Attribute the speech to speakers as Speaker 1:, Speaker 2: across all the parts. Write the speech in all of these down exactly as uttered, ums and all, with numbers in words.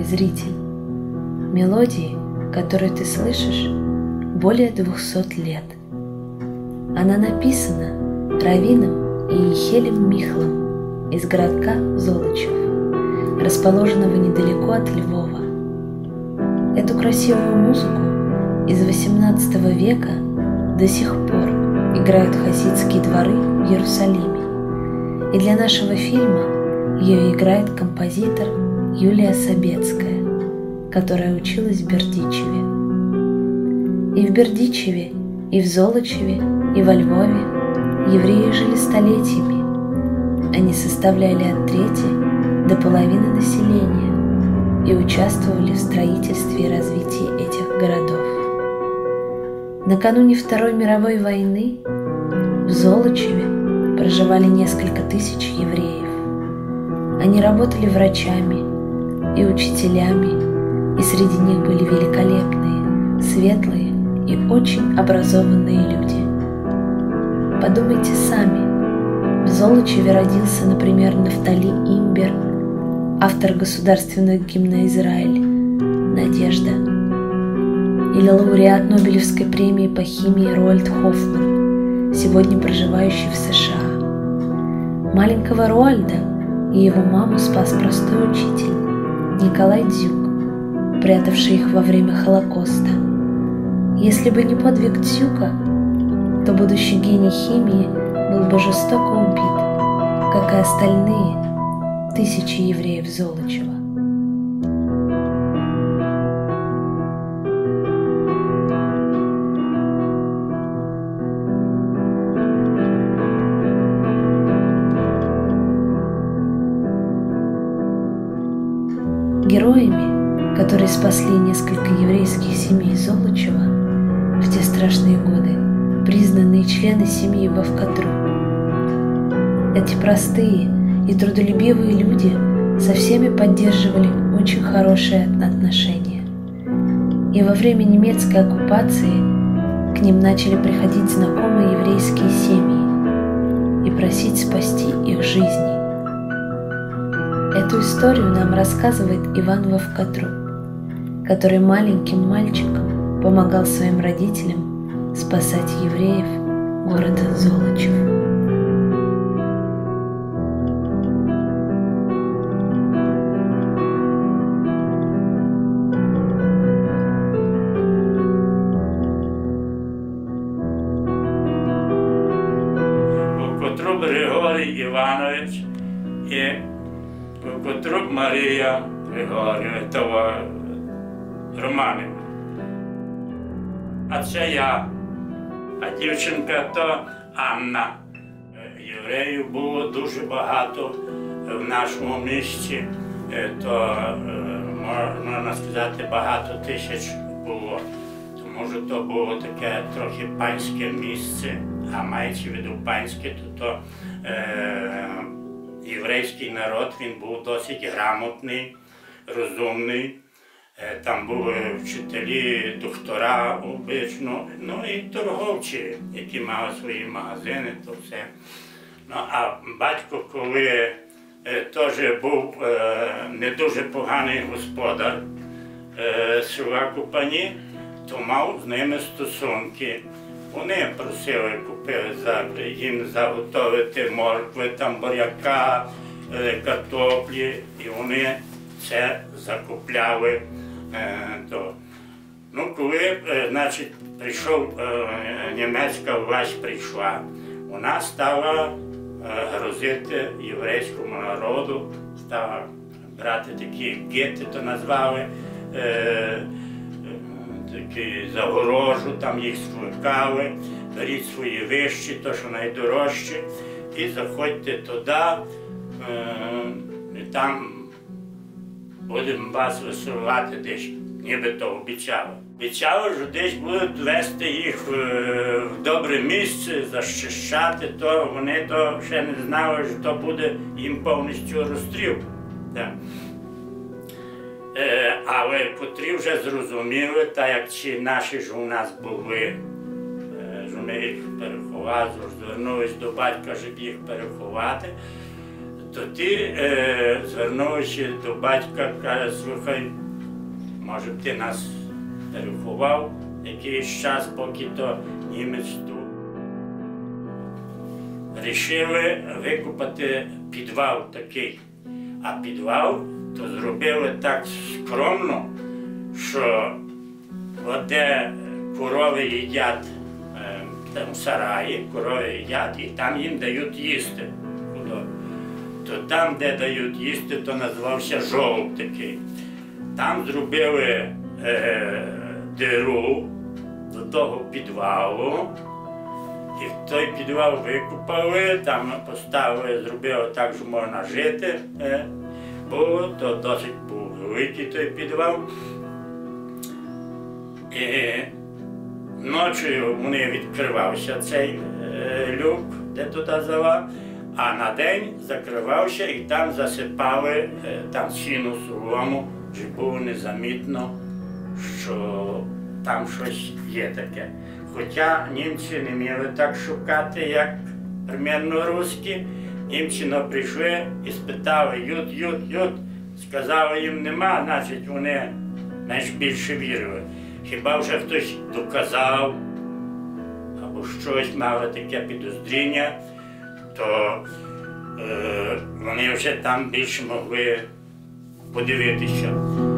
Speaker 1: зритель. Мелодии, которую ты слышишь, более двухсот лет. Она написана Равином и Ехелем Михлом из городка Золочев, расположенного недалеко от Львова. Эту красивую музыку из восемнадцатого века до сих пор играют хасидские дворы в Иерусалиме, и для нашего фильма ее играет композитор Юлия Собецкая, которая училась в Бердичеве. И в Бердичеве, и в Золочеве, и во Львове евреи жили столетиями. Они составляли от трети до половины населения и участвовали в строительстве и развитии этих городов. Накануне Второй мировой войны в Золочеве проживали несколько тысяч евреев. Они работали врачами и учителями, и среди них были великолепные, светлые и очень образованные люди. Подумайте сами, в Золочеве родился, например, Нафтали Имбер, автор государственного гимна «Израиль» «Надежда», или лауреат Нобелевской премии по химии Роальд Хоффман, сегодня проживающий в США. Маленького Роальда и его маму спас простой учитель Николай Дзюк, прятавший их во время Холокоста. Если бы не подвиг Дзюка, то будущий гений химии был бы жестоко убит, как и остальные тысячи евреев Золочева. Героями, которые спасли несколько еврейских семей Золочева в те страшные годы, признанные члены семьи Вовкатру. Эти простые и трудолюбивые люди со всеми поддерживали очень хорошие отношения. И во время немецкой оккупации к ним начали приходить знакомые еврейские семьи и просить спасти их жизни. Эту историю нам рассказывает Иван Вовкатру, который маленьким мальчиком помогал своим родителям спасать евреев города Золочев.
Speaker 2: Вовкатруб Григорій Іванович і Вовкатруб Марія Григорівна Романівна. А це я, а дівчинка то Анна. Євреїв було дуже багато в нашому місті, то можна сказати багато тисяч було. Тому що то було таке трохи панське місце, а маючи в виду панське, то, то е, єврейський народ, він був досить грамотний, розумний. Там були вчителі, доктора обично, ну і торговці, які мали свої магазини, то все. Ну, а батько, коли е, теж був е, не дуже поганий господар е, села Купані, то мав з ними стосунки. Вони просили, купили за, їм заготовити моркви, там буряка, е, картоплі, і вони це закупляли. Е, то. Ну, коли е, значить, прийшов, е, німецька власть прийшла, вона стала е, грозити єврейському народу, стала брати такі гети, то назвали, е, такі загорожу, там їх скликали, беріть свої вищі, то що найдорожчі, і заходьте туди, е, і там будемо вас висувати десь, нібито обіцяли. Обіцяли, що десь будуть вести їх в добре місце, захищати, то вони то ще не знали, що то буде їм повністю розстріл. Е, але котрі вже зрозуміли, так як ці наші ж у нас були, е, що ми їх переховали, звернулись до батька, щоб їх переховати, Тоді е, звернувши до батька, каже, слухай, може б ти нас переховав якийсь час, поки то німець тут. Рішили викопати підвал такий. А підвал то зробили так скромно, що от де корови їдять, е, там сараї, корови їдять, і там їм дають їсти. То там, де дають їсти, то називався жолоб такий. Там зробили е, диру до того підвалу, і в той підвал викопали, там поставили, зробили так, що можна жити. Е, було, то досить був великий той підвал. І ночі вони відкривався цей е, люк, де туди зала. А на день закривався і там засипали там сіну, солому, щоб було незамітно, що там щось є таке. Хоча німці не вміли так шукати, як примірно русські. Німці но прийшли і спитали ют, ют, ют. Сказали їм нема, значить вони менш більше вірили. Хіба вже хтось доказав або щось мали таке підозріння, то е, вони вже там більше могли подивитися.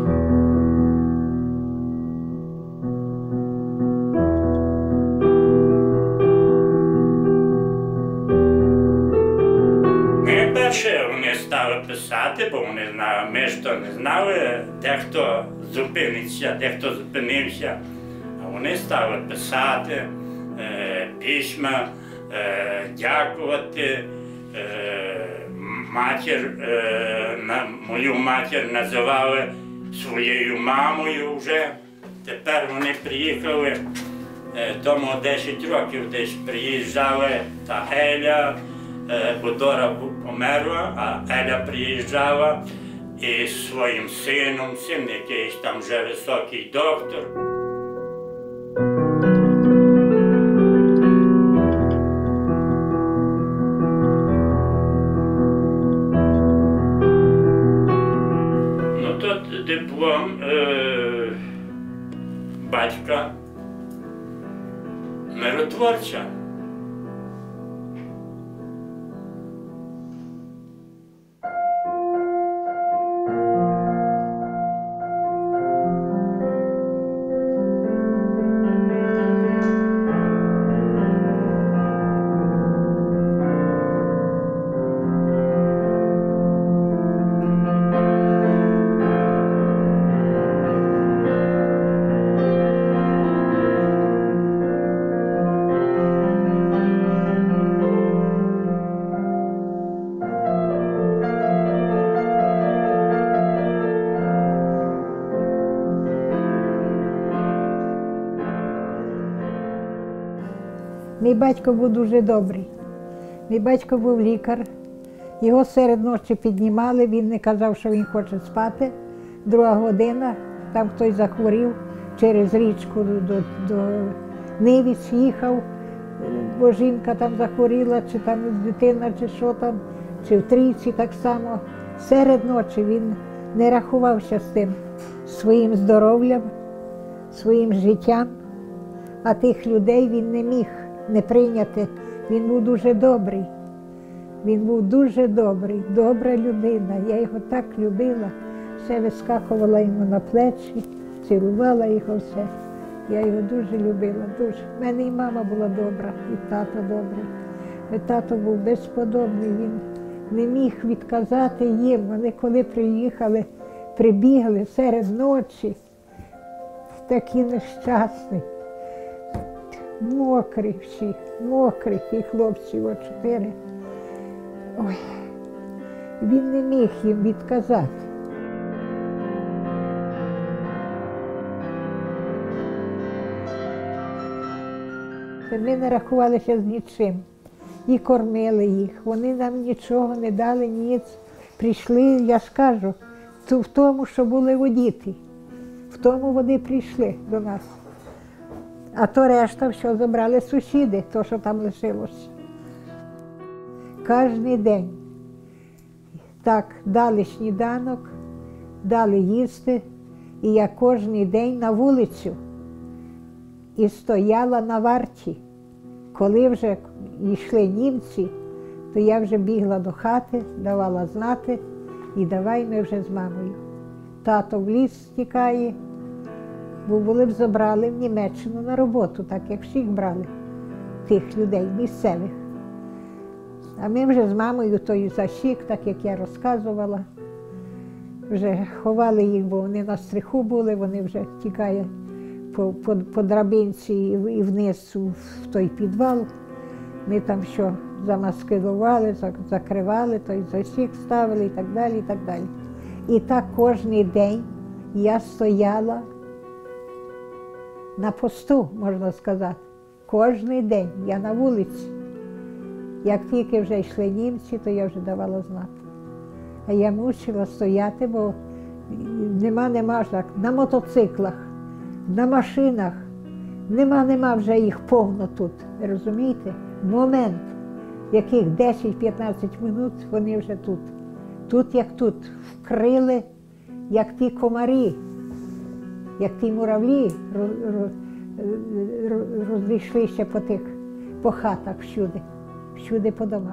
Speaker 2: Ми перше вони стали писати, бо вони знали, ми ж то не знали, дехто зупиниться, дехто зупинився, а вони стали писати е, письма, Е, дякувати. Е, матір, е, на, мою матір називали своєю мамою вже. Тепер вони приїхали, е, тому десять років десь приїжджали та Еля, е, бо Дора померла, а Еля приїжджала із своїм сином, син якийсь там вже високий доктор. Диплом е, батька миротворця.
Speaker 3: Мій батько був дуже добрий. Мій батько був лікар. Його серед ночі піднімали, він не казав, що він хоче спати. Друга година, там хтось захворів, через річку до, до Невіць їхав, бо жінка там захворіла, чи там дитина, чи що там, чи в Трійці так само. Серед ночі він не рахувався з тим своїм здоров'ям, своїм життям, а тих людей він не міг не прийняти. Він був дуже добрий. Він був дуже добрий, добра людина. Я його так любила. Все вискакувала йому на плечі, цілувала його все. Я його дуже любила, дуже. У мене і мама була добра, і тато добрий. І тато був безподобний, він не міг відказати їм. Вони коли приїхали, прибігли серед ночі, такі нещасні. Мокрі всі, мокрі ті хлопці, о чотири. Ой, він не міг їм відказати. Ми не рахувалися з нічим і кормили їх. Вони нам нічого не дали, ніц. Прийшли, я ж кажу, в тому, що були одіти. В тому вони прийшли до нас. А то решта все забрали сусіди, то, що там лишилося. Кожен день Так, дали сніданок, дали їсти, і я кожен день на вулицю і стояла на варті. Коли вже йшли німці, то я вже бігла до хати, давала знати, і давай ми вже з мамою. Тато в ліс тікає, бо були б забрали в Німеччину на роботу, так як всіх брали, тих людей місцевих. А ми вже з мамою той защік, так як я розказувала, вже ховали їх, бо вони на стриху були, вони вже тікають по, по, по драбинці і вниз в той підвал. Ми там що замаскирували, закривали, той защік ставили і так далі, і так далі. І так кожен день я стояла на посту, можна сказати. Кожен день я на вулиці. Як тільки вже йшли німці, то я вже давала знати. А я мусила стояти, бо нема-нема ж так, на мотоциклах, на машинах, нема-нема вже їх повно тут, розумієте? Момент, яких десять-п'ятнадцять минут, вони вже тут. Тут як тут, вкрили, як ті комарі, як ті муравлі розійшлися по тих, по хатах всюди, всюди по домах.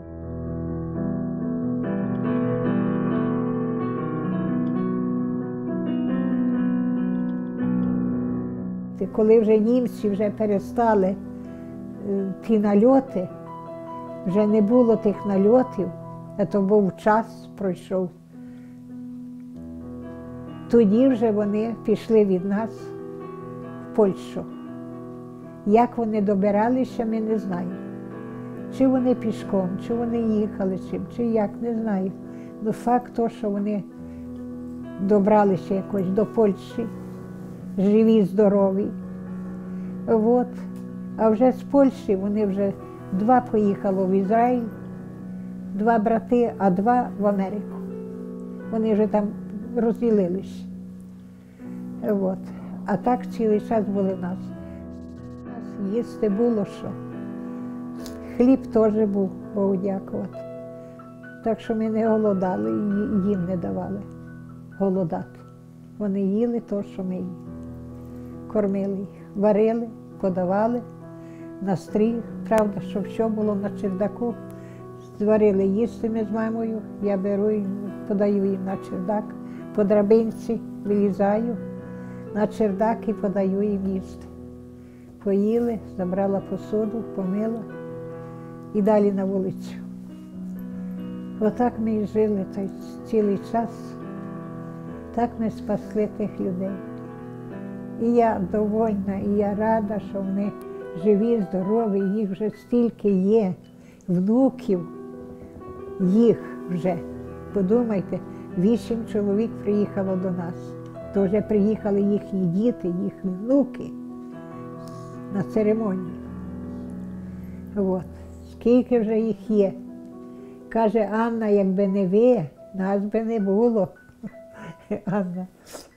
Speaker 3: Коли вже німці вже перестали ті нальоти, вже не було тих нальотів, це був час, пройшов. Тоді вже вони пішли від нас в Польщу. Як вони добиралися, ми не знаємо. Чи вони пішком, чи вони їхали чим, чи як, не знаю. Ну факт то, що вони добралися якось до Польщі, живі, здорові. От. А вже з Польщі вони вже два поїхали в Ізраїль, два брати, а два в Америку. Вони вже там розділились. От. А так цілий час були в нас. У нас їсти було що. Хліб теж був, Богу дякувати. Так що ми не голодали і їм не давали голодати. Вони їли те, що ми їли. Кормили їх, варили, подавали на стріх. Правда, що все було на чердаку. Зварили їсти ми з мамою, я беру і подаю їм на чердак. По драбинці вилізаю на чердак і подаю їм їсти. Поїли, забрала посуду, помила і далі на вулицю. Отак ми і жили той цілий час. Так ми спасли тих людей. І я довольна, і я рада, що вони живі, здорові, їх вже стільки є, внуків їх вже. Подумайте, вісім чоловік приїхало до нас. То вже приїхали їхні діти, їхні внуки на церемонію. От. Скільки вже їх є. Каже Анна, якби не ви, нас би не було. Анна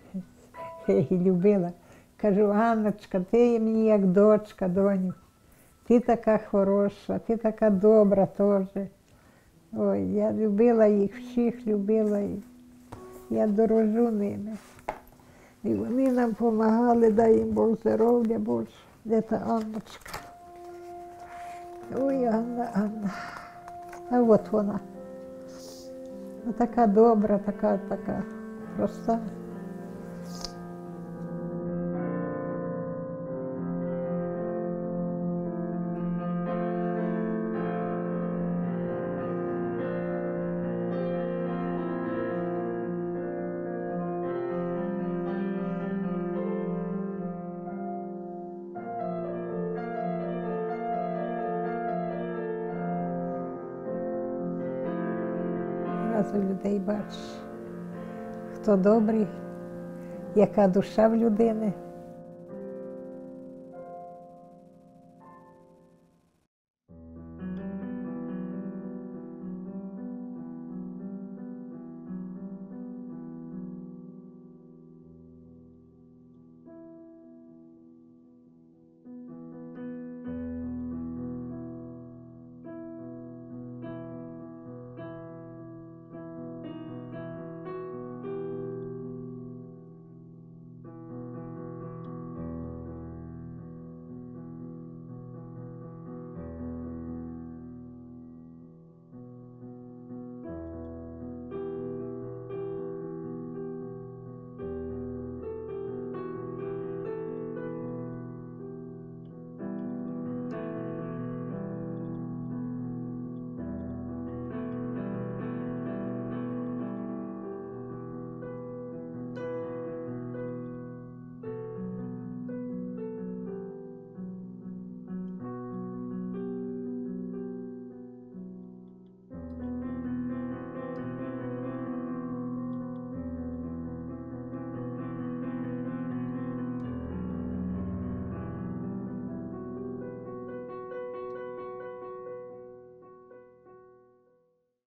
Speaker 3: її любила. Кажу, Анночка, ти мені як дочка, доню. Ти така хороша, ти така добра теж. Ой, я любила їх, всіх любила їх. Я дорожу ними. І вони нам допомагали, дай їм Бог здоров'я, Боже. Де та Анночка? Ой, Анна, Анна. А от вона. Така добра, така, така проста. У людей бачиш, хто добрий, яка душа в людини.